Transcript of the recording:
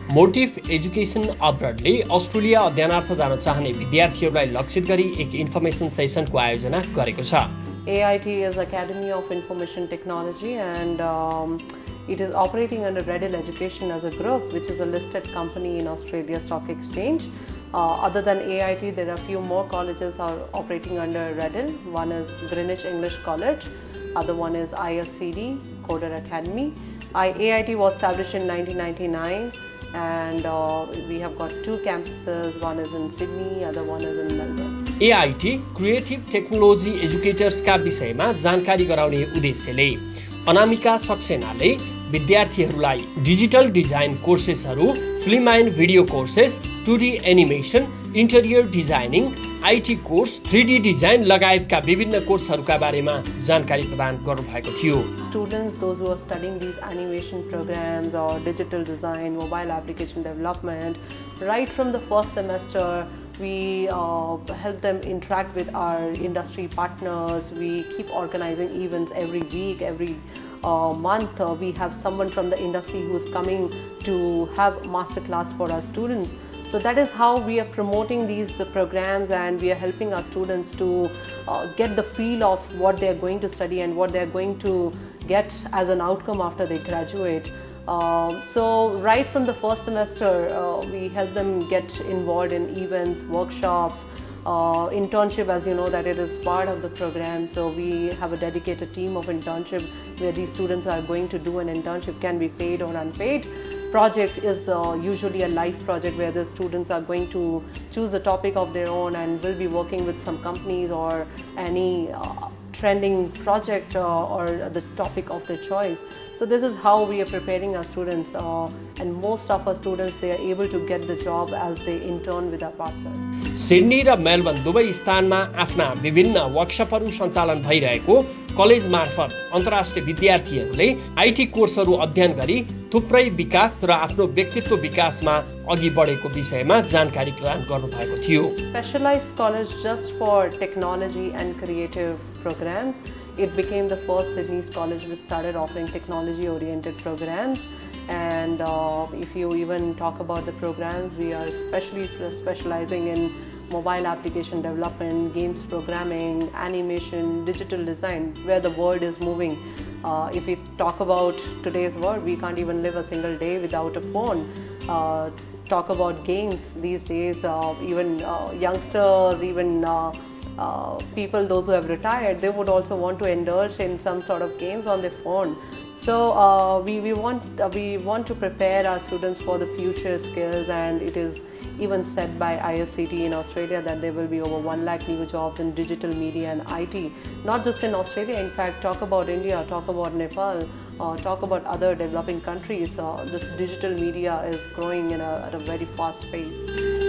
Motive Education अब्रडले Australia अध्ययनार्थ जान चाहने विद्यार्थीहरूलाई लक्षित गरी एक इन्फर्मेसन सेसनको आयोजना गरेको छ। AIT is Academy of Information Technology and it is operating under Redhill Education as a group, which is a listed company in Australia Stock Exchange. Other than AIT, there are a few more colleges are operating under Redhill. One is Greenwich English College, other one is ISCD, Coder Academy. AIT was established in 1999 and we have got two campuses, one is in Sydney, other one is in Melbourne. AIT Creative Technology एजुकेटर्सका विषयमा जानकारी गराउने उद्देश्यले अनामिका सक्सेनाले विद्यार्थीहरूलाई digital design कोर्सेसहरू, film and video courses, 2D animation, interior designing, IT course, 3D design लगायतका विभिन्न कोर्सहरूका बारेमा जानकारी प्रदान गर्नुभएको थियो। Students, those who are studying these animation programs or digital design, mobile application development, right from the first semester, we help them interact with our industry partners. We keep organizing events every week, every month. We have someone from the industry who is coming to have masterclass for our students. So that is how we are promoting these programs, and we are helping our students to get the feel of what they are going to study and what they are going to get as an outcome after they graduate. So right from the first semester, we help them get involved in events, workshops, internship, as you know that it is part of the program. So we have a dedicated team of internship where these students are going to do an internship, can be paid or unpaid. Project is usually a live project where the students are going to choose a topic of their own and will be working with some companies or any trending project or the topic of their choice. So this is how we are preparing our students, and most of our students, they are able to get the job as they intern with our partners. Sydney र Melbourne दुवै स्थानमा आफ्ना विभिन्न वर्कसपहरू सञ्चालन भइरहेको college मार्फत अन्तर्राष्ट्रिय विद्यार्थीहरूले IT कोर्सहरू अध्ययन गरी थुप्रै विकास र आफ्नो व्यक्तित्व विकासमा अघि बढेको विषयमा जानकारी प्रदान गर्नुभएको थियो। Specialized college just for technology and creative programs. It became the first Sydney's college which started offering technology-oriented programs. And if you even talk about the programs, we are especially specializing in mobile application development, games programming, animation, digital design, where the world is moving. If we talk about today's world, we can't even live a single day without a phone. Talk about games these days, even youngsters, even people, those who have retired, they would also want to indulge in some sort of games on their phone. So we want to prepare our students for the future skills, and it is even said by ISCT in Australia that there will be over 1 lakh new jobs in digital media and IT. Not just in Australia, in fact, talk about India, talk about Nepal, talk about other developing countries. This digital media is growing at a very fast pace.